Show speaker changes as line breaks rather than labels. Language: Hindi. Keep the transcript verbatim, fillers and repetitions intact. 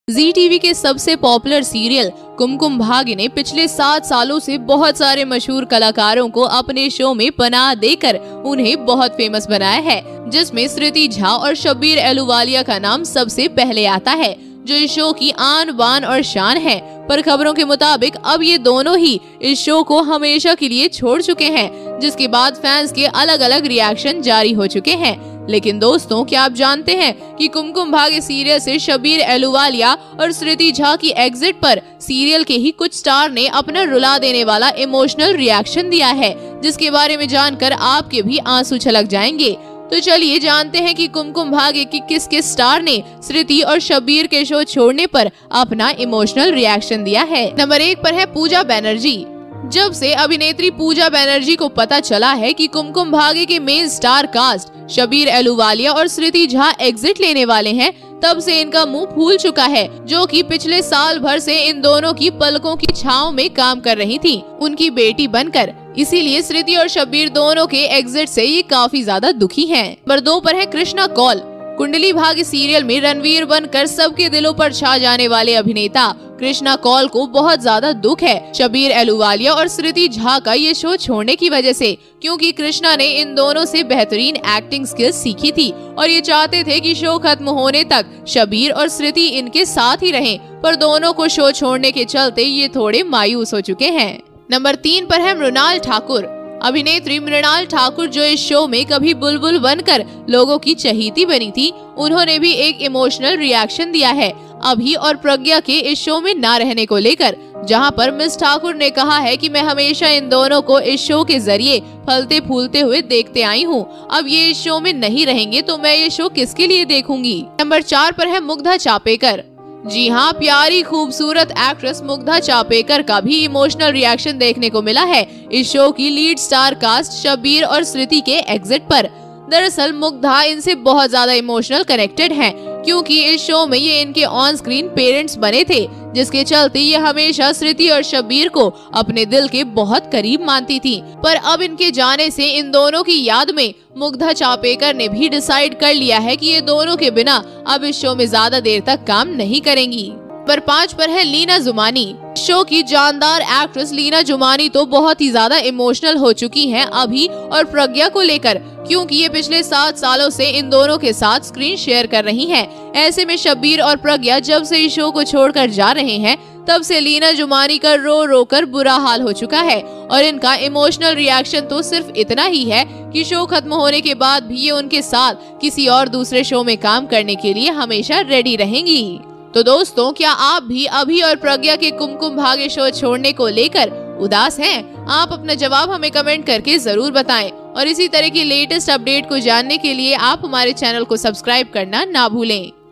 जी टीवी के सबसे पॉपुलर सीरियल कुमकुम भाग्य ने पिछले सात सालों से बहुत सारे मशहूर कलाकारों को अपने शो में पनाह देकर उन्हें बहुत फेमस बनाया है, जिसमें स्मृति झा और शब्बीर अहलूवालिया का नाम सबसे पहले आता है, जो इस शो की आन बान और शान है। पर खबरों के मुताबिक अब ये दोनों ही इस शो को हमेशा के लिए छोड़ चुके हैं, जिसके बाद फैंस के अलग अलग रिएक्शन जारी हो चुके हैं। लेकिन दोस्तों, क्या आप जानते हैं कि कुमकुम भाग्य सीरियल से शब्बीर अहलूवालिया और स्मृति झा की एग्जिट पर सीरियल के ही कुछ स्टार ने अपना रुला देने वाला इमोशनल रिएक्शन दिया है, जिसके बारे में जानकर आपके भी आंसू छलक जाएंगे। तो चलिए जानते हैं कि कुमकुम भाग्य की किस किस स्टार ने स्मृति और शब्बीर के शो छोड़ने पर अपना इमोशनल रिएक्शन दिया है। नंबर एक पर है पूजा बनर्जी। जब से अभिनेत्री पूजा बनर्जी को पता चला है कि कुमकुम भाग्य के main star cast Shabbir Ahluwalia और स्मृति झा एग्जिट लेने वाले हैं, तब से इनका मुंह फूल चुका है, जो कि पिछले साल भर से इन दोनों की पलकों की छांव में काम कर रही थी, उनकी बेटी बनकर। इसीलिए स्मृति और शब्बीर दोनों के एग्जिट से ये काफी ज्यादा दुखी हैं। नंबर दो पर है कृष्णा कौल। कुंडली भाग्य सीरियल में रणवीर बनकर सबके दिलों पर छा जाने वाले अभिनेता कृष्णा कौल को बहुत ज्यादा दुख है शब्बीर अहलूवालिया और स्मृति झा का ये शो छोड़ने की वजह से, क्योंकि कृष्णा ने इन दोनों से बेहतरीन एक्टिंग स्किल्स सीखी थी और ये चाहते थे कि शो खत्म होने तक शब्बीर और स्मृति इनके साथ ही रहें, पर दोनों को शो छोड़ने के चलते ये थोड़े मायूस हो चुके हैं। नंबर तीन पर है मृणाल ठाकुर। अभिनेत्री मृणाल ठाकुर, जो इस शो में कभी बुलबुल बनकर लोगों की चहेती बनी थी, उन्होंने भी एक इमोशनल रिएक्शन दिया है अभी और प्रज्ञा के इस शो में ना रहने को लेकर, जहां पर मिस ठाकुर ने कहा है कि मैं हमेशा इन दोनों को इस शो के जरिए फलते फूलते हुए देखते आई हूं। अब ये इस शो में नहीं रहेंगे तो मैं ये शो किसके लिए देखूंगी। नंबर चार पर है मुग्धा चापेकर। जी हाँ, प्यारी खूबसूरत एक्ट्रेस मुग्धा चापेकर का भी इमोशनल रिएक्शन देखने को मिला है इस शो की लीड स्टार कास्ट शब्बीर और स्मृति के एग्जिट पर। दरअसल मुग्धा इनसे बहुत ज्यादा इमोशनल कनेक्टेड हैं, क्योंकि इस शो में ये इनके ऑन स्क्रीन पेरेंट्स बने थे, जिसके चलते ये हमेशा स्मृति और शब्बीर को अपने दिल के बहुत करीब मानती थी। पर अब इनके जाने से इन दोनों की याद में मुग्धा चापेकर ने भी डिसाइड कर लिया है कि ये दोनों के बिना अब इस शो में ज्यादा देर तक काम नहीं करेंगी। पर पाँच पर है लीना जुमानी। शो की जानदार एक्ट्रेस लीना जुमानी तो बहुत ही ज्यादा इमोशनल हो चुकी हैं अभी और प्रज्ञा को लेकर, क्योंकि ये पिछले सात सालों से इन दोनों के साथ स्क्रीन शेयर कर रही हैं। ऐसे में शब्बीर और प्रज्ञा जब से इस शो को छोड़कर जा रहे हैं, तब से लीना जुमानी का रो रो कर बुरा हाल हो चुका है और इनका इमोशनल रिएक्शन तो सिर्फ इतना ही है कि शो खत्म होने के बाद भी ये उनके साथ किसी और दूसरे शो में काम करने के लिए हमेशा रेडी रहेंगी। तो दोस्तों, क्या आप भी अभी और प्रज्ञा के कुमकुम भाग्य शो छोड़ने को लेकर उदास हैं? आप अपना जवाब हमें कमेंट करके जरूर बताएं और इसी तरह की लेटेस्ट अपडेट को जानने के लिए आप हमारे चैनल को सब्सक्राइब करना ना भूलें।